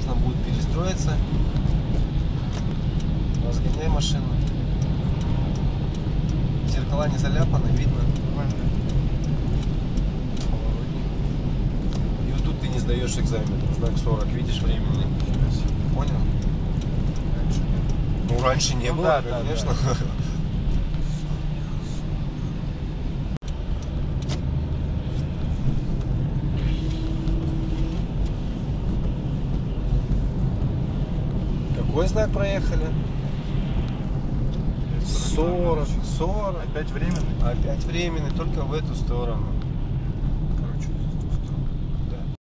нужно будет перестроиться. Разгоняй машину. Зеркала не заляпаны, видно. И вот тут ты не сдаешь экзамен. Знак 40, видишь, временный. Понял? Раньше нет. Ну, раньше не было, да, конечно. Да. Какой знак проехали? 40. Опять временный? Опять временный, только в эту сторону.